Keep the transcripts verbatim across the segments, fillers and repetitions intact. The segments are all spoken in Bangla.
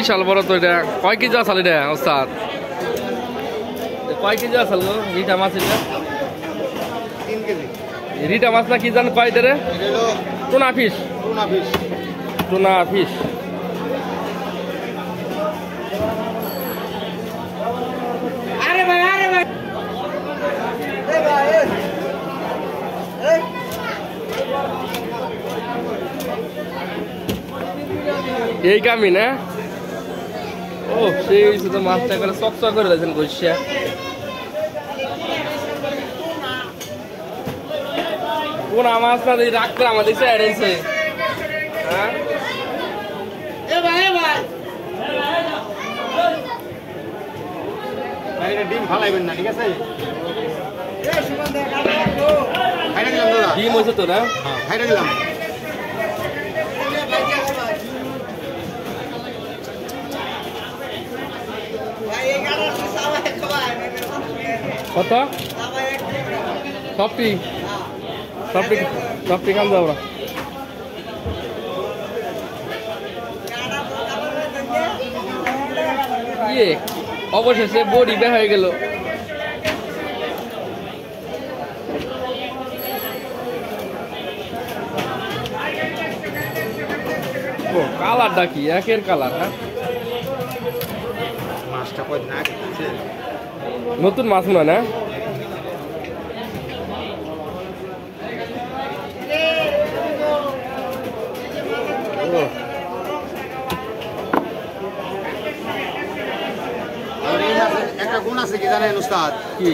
বিশাল বড় তো এটা। কয় কেজি আসাল এটা ওস্তাদ? কয় কেজি আসাল গো রিটা মাছ? এটা তিন কেজি। রিটা মাছ না কি জান কয় এটা রে? Tuna fish. Tuna fish. Tuna fish. আরে ভাই আরে ভাই এ ভাই এই এই কামি না? ও সেই তো মাছটা করে চকচক করে দিয়েছেন গইসা। কোন মাছ না রাগ করে আমাদের এড়াইছে। হ্যাঁ এ ভাই এ ভাই ভাই এটা ডিম ফালাইবেন না ঠিক আছে? এ সুমন দা কাটা দাও। খাইরা দিলাম দাদা। ডিম হইছে তো না? হ্যাঁ খাইরা দিলাম। কত? সবটি সবটি সবটি কাম দাও। ইয়ে অবশেষে বডি বের হয়ে গেল। ও কালারটা কি একের কালার? হ্যাঁ মাছটা কই না খেতে নতুন মাছ না না? একটা গুণ আছে কি জানেন উস্তাদ? কি?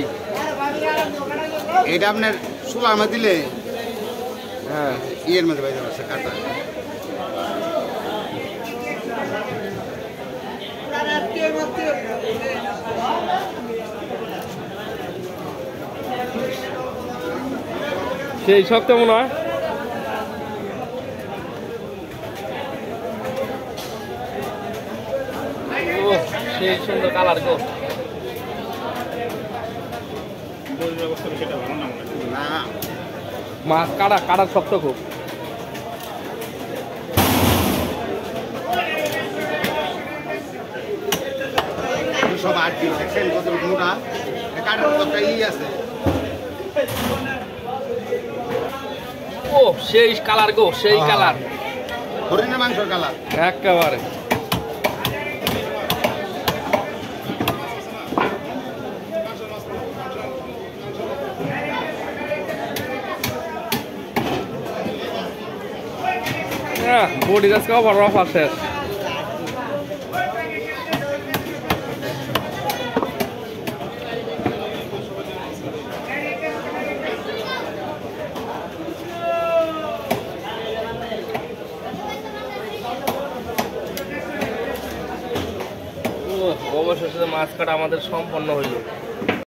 এটা আপনার চুলার মধ্যে দিলে হ্যাঁ ইয়ের মধ্যে বাইরে আছে কাটা। সেই শক্ত মনে হয়। ও সেই সুন্দর কালার গো। না মাছ কাটা কাটা শক্ত খুব। সব আট দিন দেখছেন কত মোটা কাটার একটা ই আছে। ও সেই কালার গো সেই কালার। হরিণের মাংসের কালার একেবারে। বডি আজকে ওভার অফার শেষ। অবশেষে মাছ কাটা আমাদের সম্পন্ন হইল।